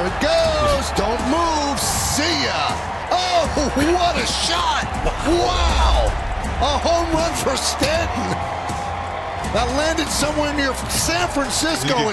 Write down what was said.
There it goes. Don't move. See ya. Oh, what a shot. Wow. A home run for Stanton. That landed somewhere near San Francisco.